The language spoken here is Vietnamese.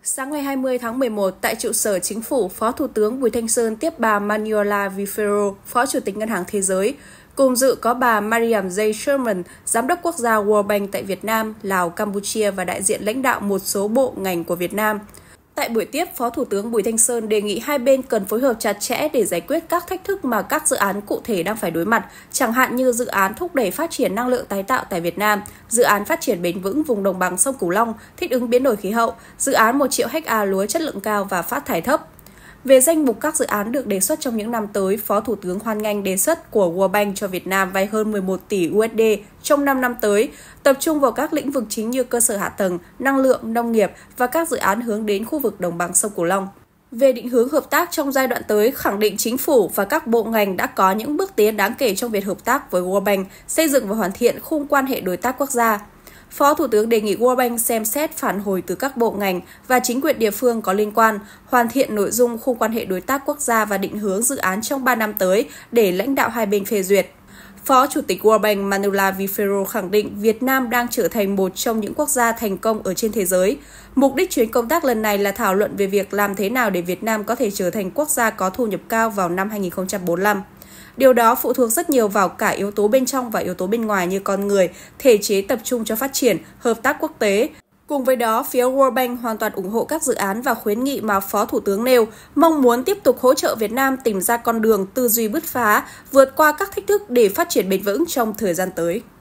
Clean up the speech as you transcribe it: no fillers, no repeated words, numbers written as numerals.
Sáng ngày 20 tháng 11, tại trụ sở Chính phủ, Phó Thủ tướng Bùi Thanh Sơn tiếp bà Manuela Vifero, Phó Chủ tịch Ngân hàng Thế giới. Cùng dự có bà Mariam J. Sherman, Giám đốc Quốc gia World Bank tại Việt Nam, Lào, Campuchia và đại diện lãnh đạo một số bộ ngành của Việt Nam. Tại buổi tiếp, Phó Thủ tướng Bùi Thanh Sơn đề nghị hai bên cần phối hợp chặt chẽ để giải quyết các thách thức mà các dự án cụ thể đang phải đối mặt, chẳng hạn như dự án thúc đẩy phát triển năng lượng tái tạo tại Việt Nam, dự án phát triển bền vững vùng đồng bằng sông Cửu Long, thích ứng biến đổi khí hậu, dự án 1 triệu ha lúa chất lượng cao và phát thải thấp. Về danh mục các dự án được đề xuất trong những năm tới, Phó Thủ tướng hoan nghênh đề xuất của World Bank cho Việt Nam vay hơn 11 tỷ USD trong 5 năm tới, tập trung vào các lĩnh vực chính như cơ sở hạ tầng, năng lượng, nông nghiệp và các dự án hướng đến khu vực đồng bằng sông Cửu Long. Về định hướng hợp tác trong giai đoạn tới, khẳng định Chính phủ và các bộ ngành đã có những bước tiến đáng kể trong việc hợp tác với World Bank, xây dựng và hoàn thiện khung quan hệ đối tác quốc gia. Phó Thủ tướng đề nghị World Bank xem xét phản hồi từ các bộ ngành và chính quyền địa phương có liên quan, hoàn thiện nội dung khung quan hệ đối tác quốc gia và định hướng dự án trong 3 năm tới để lãnh đạo hai bên phê duyệt. Phó Chủ tịch World Bank Manuela Vifero khẳng định Việt Nam đang trở thành một trong những quốc gia thành công ở trên thế giới. Mục đích chuyến công tác lần này là thảo luận về việc làm thế nào để Việt Nam có thể trở thành quốc gia có thu nhập cao vào năm 2045. Điều đó phụ thuộc rất nhiều vào cả yếu tố bên trong và yếu tố bên ngoài như con người, thể chế tập trung cho phát triển, hợp tác quốc tế. Cùng với đó, phía World Bank hoàn toàn ủng hộ các dự án và khuyến nghị mà Phó Thủ tướng nêu, mong muốn tiếp tục hỗ trợ Việt Nam tìm ra con đường tư duy bứt phá, vượt qua các thách thức để phát triển bền vững trong thời gian tới.